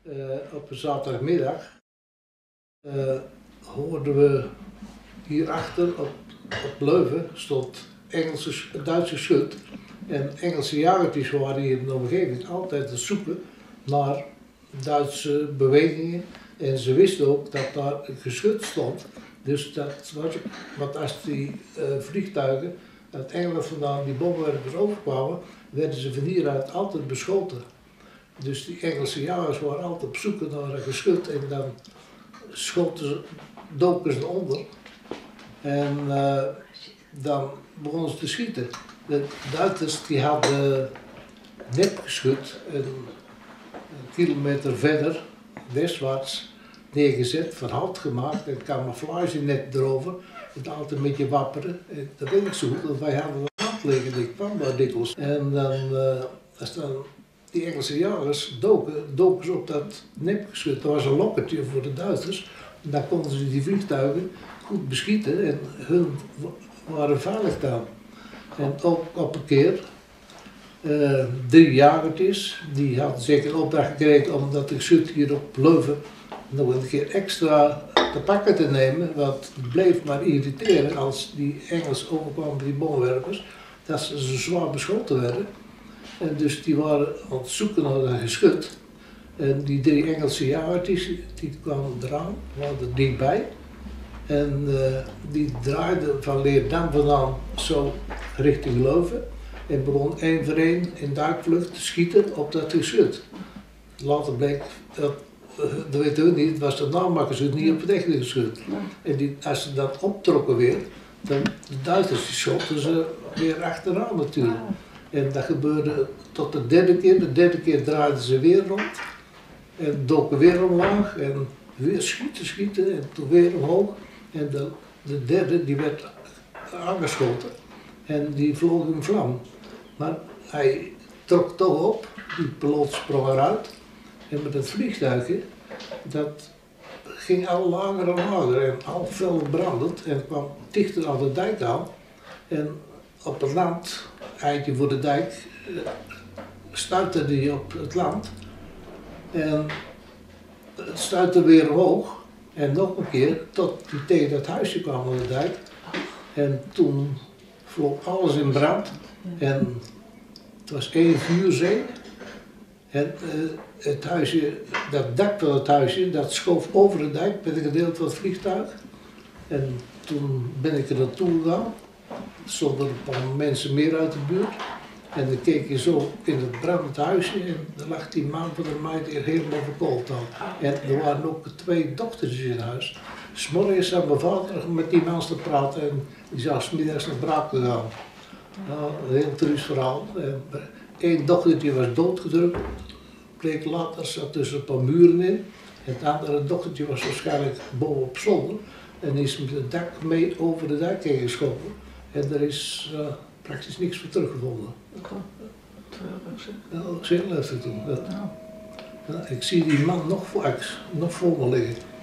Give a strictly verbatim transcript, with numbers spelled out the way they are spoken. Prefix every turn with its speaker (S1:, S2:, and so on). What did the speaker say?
S1: uh, op een zaterdagmiddag uh, hoorden we hierachter op, op Leuven stond Engelse, Duitse schut. En Engelse jagertjes waren hier in de omgeving altijd aan het zoeken naar Duitse bewegingen. En ze wisten ook dat daar een geschut stond. Dus dat was, want als die uh, vliegtuigen uit Engeland vandaan die bommenwerpers overkwamen, werden ze van hieruit altijd beschoten. Dus die Engelse jagers waren altijd op zoek naar een geschut en dan schoten ze, doken ze eronder. En uh, dan begonnen ze te schieten. De Duitsers die hadden nepgeschut een, een kilometer verder, westwaarts, neergezet, van hout gemaakt en camouflage net erover. Het altijd een beetje wapperen. En dat weet ik zo goed, want wij hadden een hand liggen, ik kwam daar dikwijls. En dan, uh, als dan die Engelse jagers doken, doken ze op dat nepgeschut. Dat was een lokkertje voor de Duitsers. En daar konden ze die vliegtuigen goed beschieten en hun waren veilig dan. En ook op een keer, uh, drie jagertjes, die hadden zeker een opdracht gekregen om dat geschut hier op Leuven nog een keer extra te pakken te nemen, want het bleef maar irriteren als die Engels overkwamen, die bommenwerpers, dat ze zo zwaar beschoten werden. En dus die waren aan het zoeken naar een geschut. En die drie Engelse jagertjes, die kwamen eraan, waren er dichtbij. En uh, die draaiden van Leerdam vandaan zo richting Leuven en begon één voor één in duikvlucht te schieten op dat geschut. Later bleek dat, uh, dat weten we niet, het was de naammakkersschut, niet op het echte geschut. En die, als ze dat optrokken weer, dan de Duitsers die schoten ze weer achteraan natuurlijk. En dat gebeurde tot de derde keer, de derde keer draaiden ze weer rond en doken weer omlaag en weer schieten, schieten en toen weer omhoog. En de, de derde die werd aangeschoten en die vloog in vlam. Maar hij trok toch op, die piloot sprong eruit en met het vliegtuigje, dat ging al lager en lager en al fel brandend en kwam dichter aan de dijk aan. En op het land, eindje voor de dijk, stuitte hij op het land en het stuitte weer omhoog. En nog een keer, tot die tegen dat huisje kwam aan de dijk. En toen vloog alles in brand. En het was één vuurzee. En uh, het huisje, dat dak van het huisje, dat schoof over de dijk met een gedeelte van het vliegtuig. En toen ben ik er naartoe gegaan. Er stonden een paar mensen meer uit de buurt. En dan keek je zo in het brandend huisje en dan lag die man van de meid hier helemaal verkoold aan. En er waren ook twee dochtertjes in huis. 'S Morgens zat mijn vader met die man te praten en die zou 's middags naar braak gegaan. Nou, een heel triest verhaal. Eén dochtertje was doodgedrukt, bleek later, zat tussen een paar muren in. En het andere dochtertje was waarschijnlijk bovenop zolder en is met het dak mee over de dijk heen geschoten. En er is uh, praktisch niks voor teruggevonden. Ja, dat is heel heftig toen. Ja. Ja, ik zie die man nog voor, nog voor me liggen.